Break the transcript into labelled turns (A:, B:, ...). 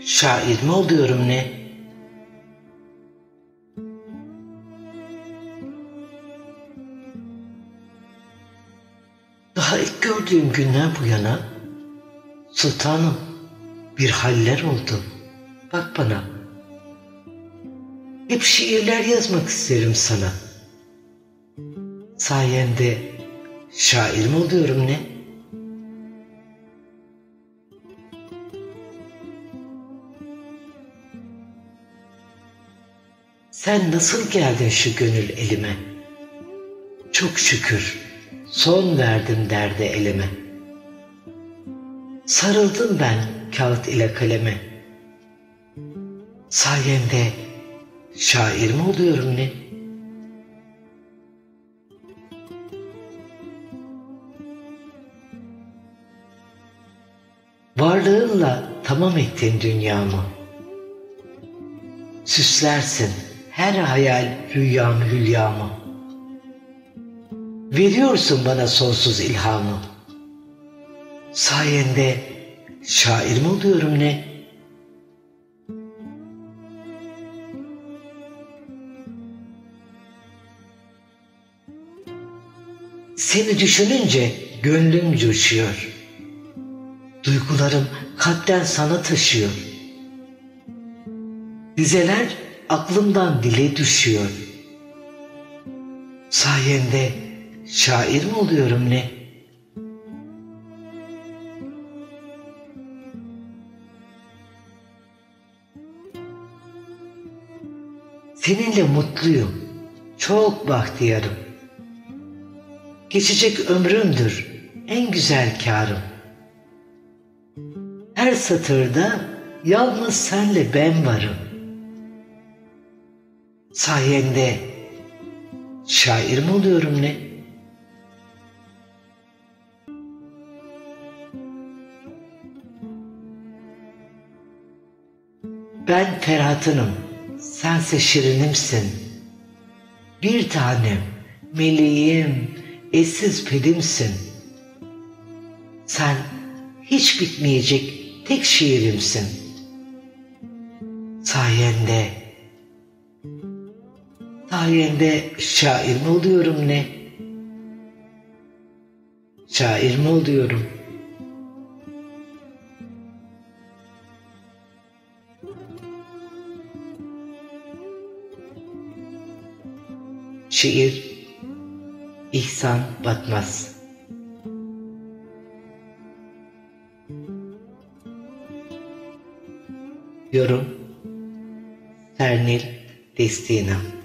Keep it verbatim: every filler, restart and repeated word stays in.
A: şair mi oluyorum ne? Daha ilk gördüğüm günden bu yana, sultanım, bir haller oldu. Bak bana, hep şiirler yazmak isterim sana. Sayende şair mi oluyorum ne? Sen nasıl geldin şu gönül elime? Çok şükür son verdim derde elime. Sarıldım ben kağıt ile kaleme. Sayende şair mi oluyorum ne? Varlığınla tamam ettin dünyamı. Süslersin her hayal rüyamı hülyamı. Veriyorsun bana sonsuz ilhamı. Sayende şair mi oluyorum ne? Seni düşününce gönlüm coşuyor. Duygularım kalpten sana taşıyor. Dizeler aklımdan dile düşüyor. Sayende şair mi oluyorum ne? Seninle mutluyum, çok bahtiyarım. Geçecek ömrümdür en güzel kârım. Her satırda yalnız senle ben varım. Sayende şair mi oluyorum ne? Ben Ferhat'ınım, sense şirinimsin. Bir tanem, meleğim, eşsiz pedimsin. Sen hiç bitmeyecek tek şiirimsin. Sayende, sayende şair mi oluyorum ne? Şair mi oluyorum? Şiir İhsan Batmaz. Yorum Sernil Destina.